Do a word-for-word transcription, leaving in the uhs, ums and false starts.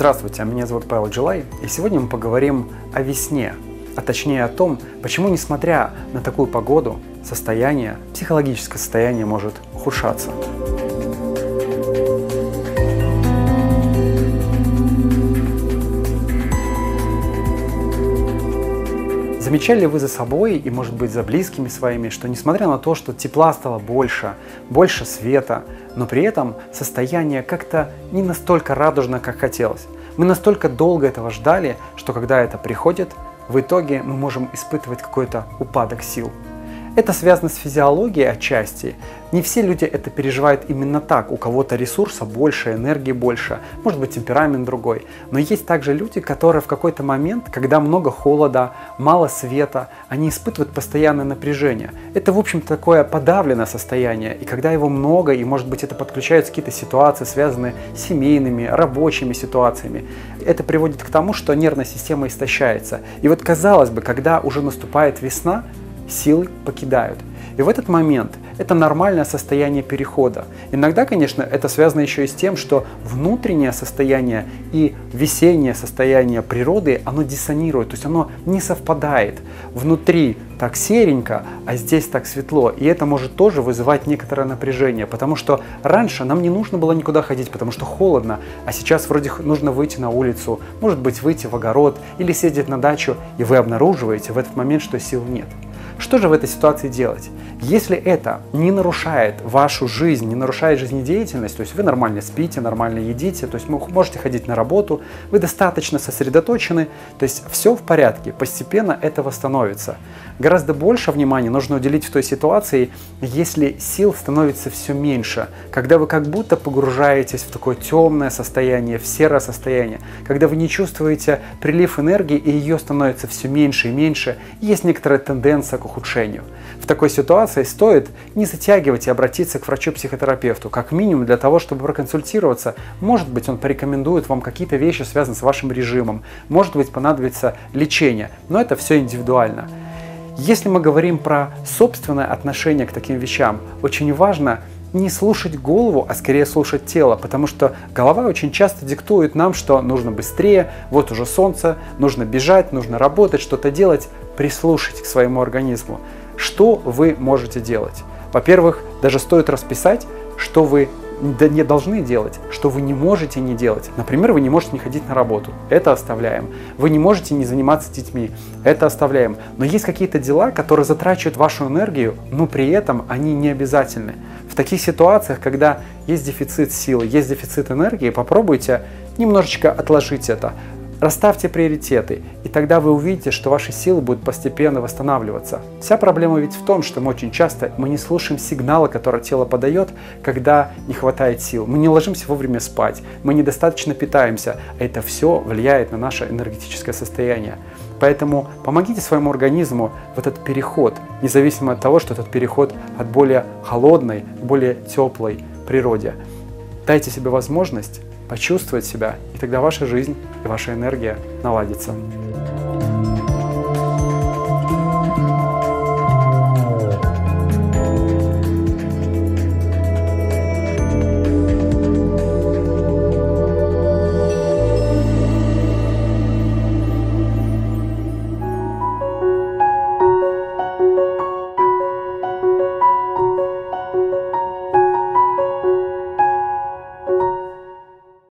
Здравствуйте, меня зовут Павел Джилай, и сегодня мы поговорим о весне, а точнее о том, почему, несмотря на такую погоду, состояние, психологическое состояние может ухудшаться. Замечали ли вы за собой и, может быть, за близкими своими, что несмотря на то, что тепла стало больше, больше света, но при этом состояние как-то не настолько радужно, как хотелось. Мы настолько долго этого ждали, что когда это приходит, в итоге мы можем испытывать какой-то упадок сил. Это связано с физиологией отчасти. Не все люди это переживают именно так. У кого-то ресурса больше, энергии больше, может быть темперамент другой. Но есть также люди, которые в какой-то момент, когда много холода, мало света, они испытывают постоянное напряжение. Это, в общем-то, такое подавленное состояние. И когда его много, и, может быть, это подключаются какие-то ситуации, связанные с семейными, рабочими ситуациями, это приводит к тому, что нервная система истощается. И вот, казалось бы, когда уже наступает весна, силы покидают. И в этот момент это нормальное состояние перехода. Иногда, конечно, это связано еще и с тем, что внутреннее состояние и весеннее состояние природы, оно диссонирует, то есть оно не совпадает. Внутри так серенько, а здесь так светло. И это может тоже вызывать некоторое напряжение, потому что раньше нам не нужно было никуда ходить, потому что холодно, а сейчас вроде нужно выйти на улицу, может быть, выйти в огород или съездить на дачу, и вы обнаруживаете в этот момент, что сил нет. Что же в этой ситуации делать? Если это не нарушает вашу жизнь, не нарушает жизнедеятельность, то есть вы нормально спите, нормально едите, то есть вы можете ходить на работу, вы достаточно сосредоточены, то есть все в порядке, постепенно это восстановится. Гораздо больше внимания нужно уделить в той ситуации, если сил становится все меньше, когда вы как будто погружаетесь в такое темное состояние, в серое состояние, когда вы не чувствуете прилив энергии и ее становится все меньше и меньше, и есть некоторая тенденция к ухудшению. В такой ситуации стоит не затягивать и обратиться к врачу-психотерапевту, как минимум для того, чтобы проконсультироваться. Может быть, он порекомендует вам какие-то вещи, связанные с вашим режимом, может быть, понадобится лечение, но это все индивидуально. Если мы говорим про собственное отношение к таким вещам, очень важно не слушать голову, а скорее слушать тело, потому что голова очень часто диктует нам, что нужно быстрее, вот уже солнце, нужно бежать, нужно работать, что-то делать. Прислушайтесь к своему организму. Что вы можете делать? Во-первых, даже стоит расписать, что вы не должны делать, что вы не можете не делать. Например, вы не можете не ходить на работу. Это оставляем. Вы не можете не заниматься детьми. Это оставляем. Но есть какие-то дела, которые затрачивают вашу энергию, но при этом они не обязательны. В таких ситуациях, когда есть дефицит силы, есть дефицит энергии, попробуйте немножечко отложить это. Расставьте приоритеты, и тогда вы увидите, что ваши силы будут постепенно восстанавливаться. Вся проблема ведь в том, что мы очень часто мы не слушаем сигналы, которые тело подает, когда не хватает сил. Мы не ложимся вовремя спать, мы недостаточно питаемся. Это все влияет на наше энергетическое состояние. Поэтому помогите своему организму в этот переход, независимо от того, что этот переход от более холодной к более теплой природе. Дайте себе возможность почувствовать себя, и тогда ваша жизнь и ваша энергия наладится.